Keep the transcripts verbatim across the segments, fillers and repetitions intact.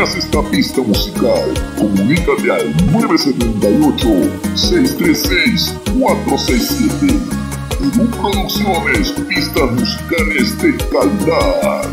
deseas esta pista musical, comunícate al nueve siete ocho, seis tres seis, cuatro seis siete. Según Producciones, pistas musicales de calidad.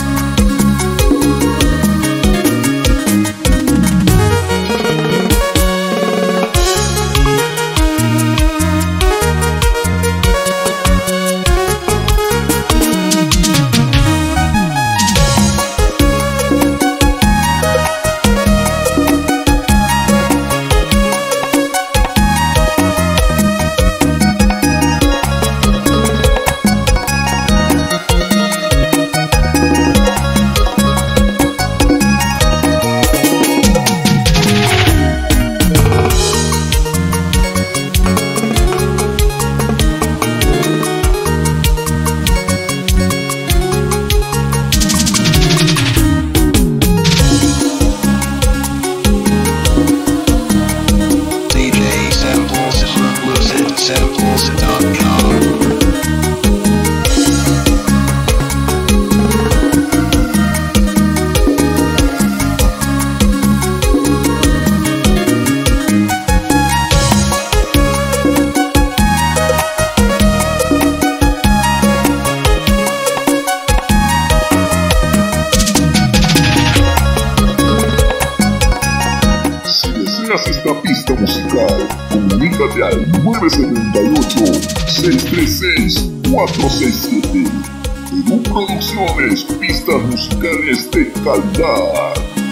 Esta pista musical, comunícate al nueve siete ocho, seis tres seis, cuatro seis siete. Según Producciones, pistas musicales de calidad.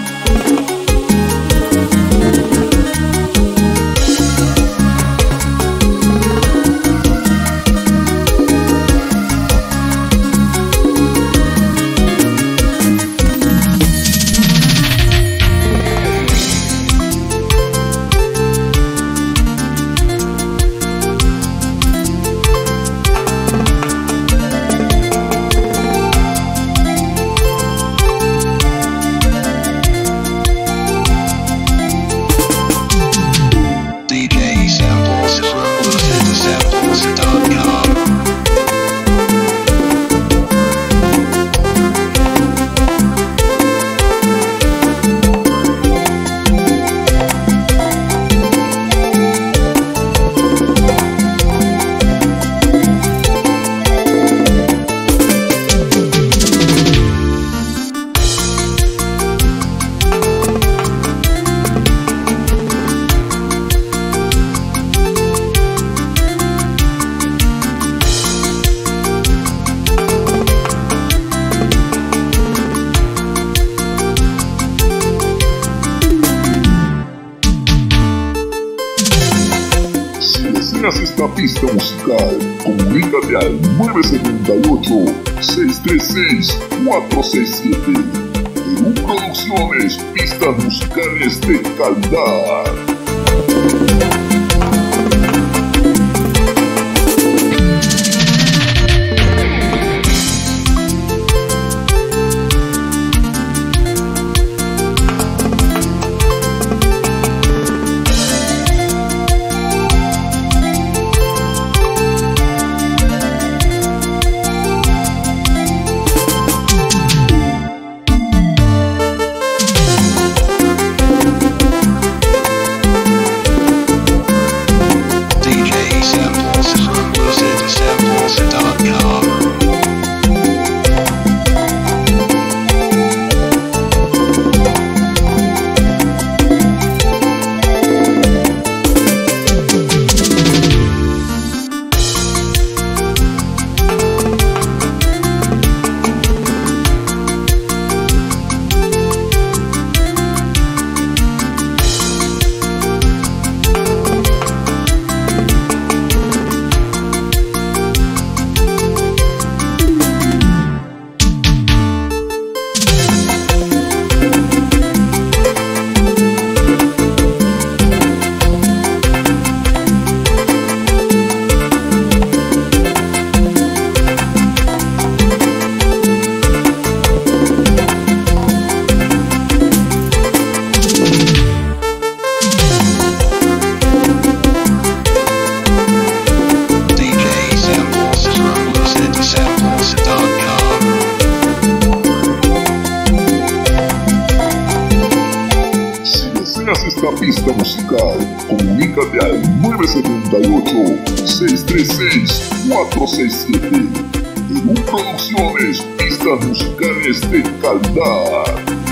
Esta pista musical, comunícate al nueve siete ocho, seis tres seis, cuatro seis siete. Según Producciones, pistas musicales de calidad. esta pista musical, comunícate al nueve siete ocho, seis tres seis, cuatro seis siete. Perú Producciones, pistas musicales de calidad.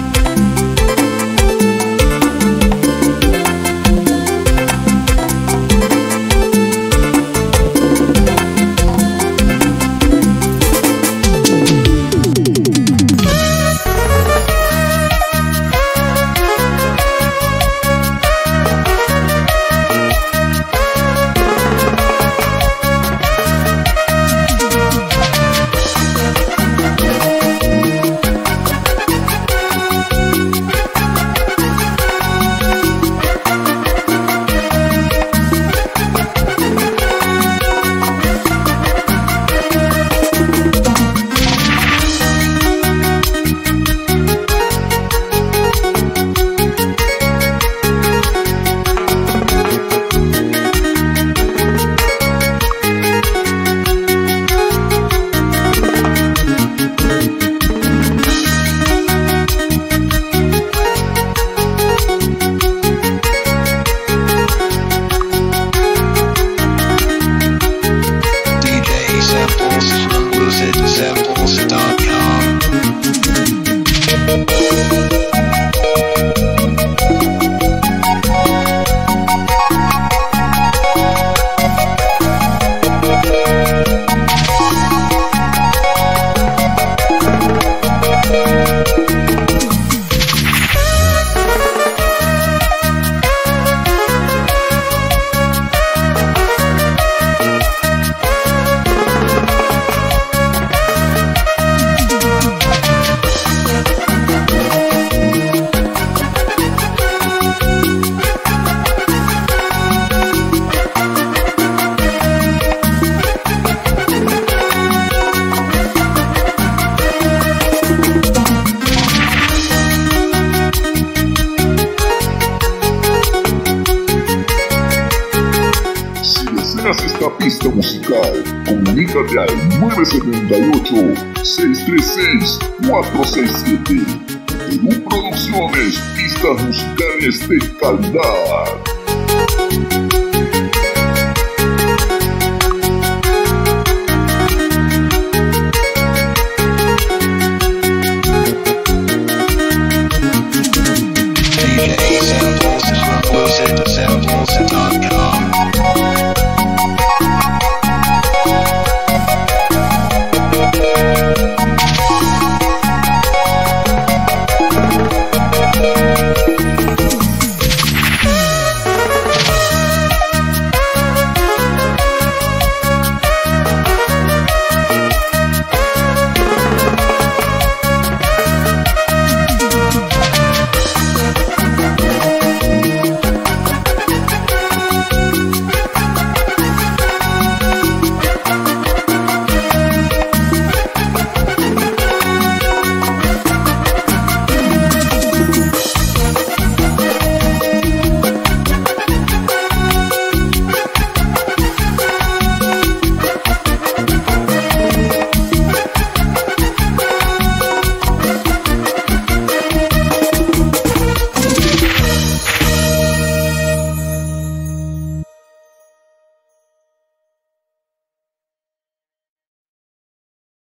Esta pista musical, comunícate al nueve siete ocho, seis tres seis, cuatro seis siete. Perú Producciones, pistas musicales de calidad.